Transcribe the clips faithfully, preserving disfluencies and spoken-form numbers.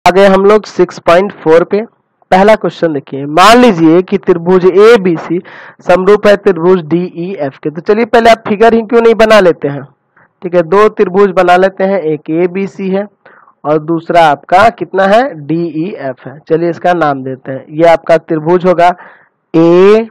आ गए हम लोग सिक्स पॉइंट फोर पे। पहला क्वेश्चन देखिए, मान लीजिए कि त्रिभुज ए बी सी समरूप है त्रिभुज डी ई एफ के। तो चलिए पहले आप फिगर ही क्यों नहीं बना लेते हैं। ठीक है, दो त्रिभुज बना लेते हैं, एक ए बी सी है और दूसरा आपका कितना है, डी ई एफ है। चलिए इसका नाम देते हैं, ये आपका त्रिभुज होगा ए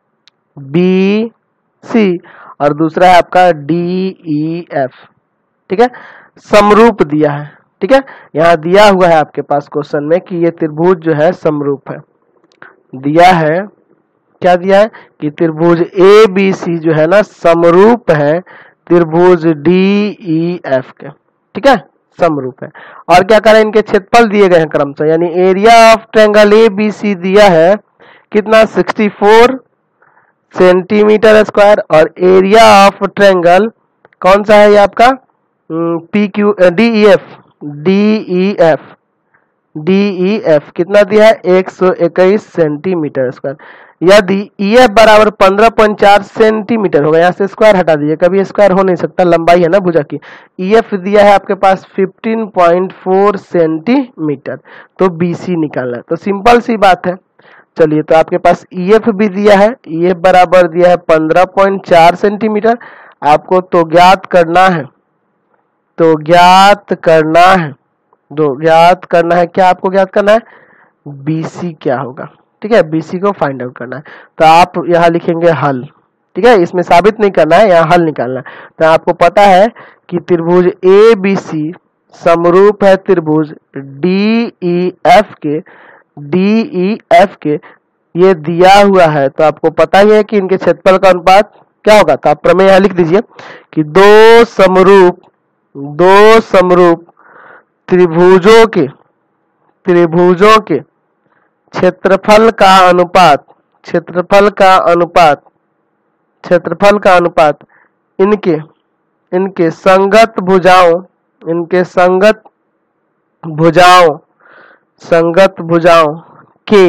बी सी और दूसरा है आपका डी ई एफ। ठीक है, समरूप दिया है। ठीक है, यहाँ दिया हुआ है आपके पास क्वेश्चन में कि ये त्रिभुज जो है समरूप है। दिया है, क्या दिया है कि त्रिभुज ए बी सी जो है ना समरूप है त्रिभुज डी ई एफ के। ठीक है, समरूप है। और क्या करें, इनके क्षेत्रफल दिए गए हैं क्रमशः, यानी area of triangle A B C दिया है कितना, सिक्सटी फोर सेंटीमीटर स्क्वायर और एरिया ऑफ ट्रायंगल कौन सा है ये आपका, P Q D E F D E F D E F कितना दिया है, एक सौ इक्कीस सेंटीमीटर स्क्वायर। यदि ई एफ बराबर पंद्रह पॉइंट चार सेंटीमीटर होगा, यहाँ से स्क्वायर हटा दीजिए, कभी स्क्वायर हो नहीं सकता, लंबाई है ना भुजा की। ई एफ दिया है आपके पास पंद्रह पॉइंट चार सेंटीमीटर, तो बी सी निकालना है। तो सिंपल सी बात है। चलिए, तो आपके पास ई एफ भी दिया है, ई एफ बराबर दिया है पंद्रह पॉइंट चार सेंटीमीटर। आपको तो ज्ञात करना है, तो ज्ञात करना है, दो ज्ञात करना है, क्या आपको ज्ञात करना है, बीसी क्या होगा। ठीक है, बीसी को फाइंड आउट करना है। तो आप यहाँ लिखेंगे हल। ठीक है, इसमें साबित नहीं करना है, यहाँ हल निकालना है। तो आपको पता है कि त्रिभुज ए बी सी समरूप है त्रिभुज डी ई एफ के, डी ई एफ के, ये दिया हुआ है। तो आपको पता ही है कि इनके क्षेत्रफल का अनुपात क्या होगा। तो आप प्रमेय यहाँ लिख दीजिए कि दो समरूप दो समरूप त्रिभुजों के त्रिभुजों के क्षेत्रफल का अनुपात क्षेत्रफल का अनुपात क्षेत्रफल का अनुपात इनके इनके संगत भुजाओं इनके संगत भुजाओं संगत भुजाओं के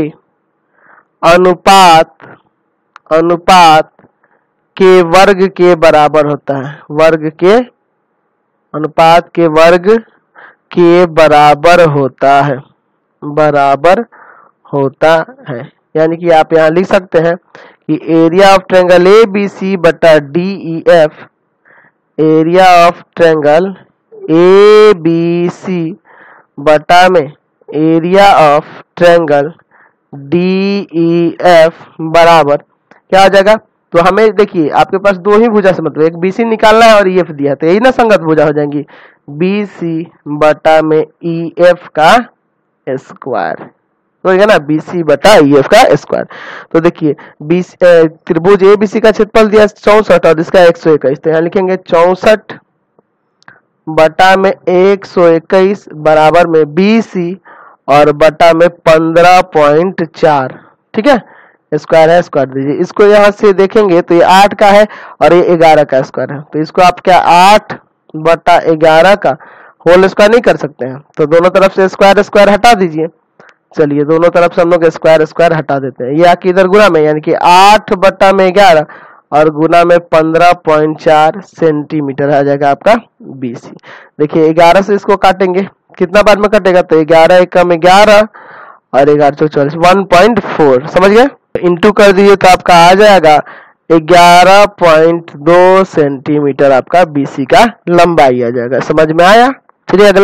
अनुपात अनुपात के वर्ग के बराबर होता है। वर्ग के अनुपात के वर्ग के बराबर होता है बराबर होता है। यानी कि आप यहाँ लिख सकते हैं कि area of triangle A B C बटा D E F, area of triangle A B C बटा में area of triangle D E F बराबर क्या हो जाएगा। तो हमें देखिए, आपके पास दो ही भुजा से मतलब एक बीसी निकालना है और ई एफ दिया है, तो यही ना संगत भुजा हो जाएंगी, बीसी बटा में ई एफ का स्क्वायर तो ना, बीसी बटा ई एफ का स्क्वायर। तो देखिए त्रिभुज ए बीसी का क्षेत्रफल दिया चौसठ और इसका एक सौ इक्कीस, तो यहाँ लिखेंगे चौसठ बटा में एक सौ इक्कीस बराबर में बीसी और बटा में पंद्रह पॉइंट चार। ठीक है, स्क्वायर है, स्क्वायर दीजिए। इसको यहाँ से देखेंगे तो ये आठ का है और ये ग्यारह का स्क्वायर है, तो इसको आप क्या आठ बटा ग्यारह का होल स्क्वायर नहीं कर सकते हैं, तो दोनों तरफ से स्क्वायर स्क्वायर हटा दीजिए। चलिए, दोनों तरफ से हम लोग स्क्वायर स्क्वायर हटा देते हैं। ये आके इधर गुना में, यानी कि आठ बटा में ग्यारह और गुना में पंद्रह पॉइंट चार सेंटीमीटर आ जाएगा आपका बीसी। देखिए ग्यारह से इसको काटेंगे, कितना बार में कटेगा, तो ग्यारह एकम ग्यारह और ग्यारह चौक चौवालीस, वन पॉइंट फोर, समझ गए। इंटू कर दीजिए तो आपका आ जाएगा ग्यारह पॉइंट दो सेंटीमीटर आपका बीसी का लंबाई आ जाएगा। समझ में आया। चलिए अगला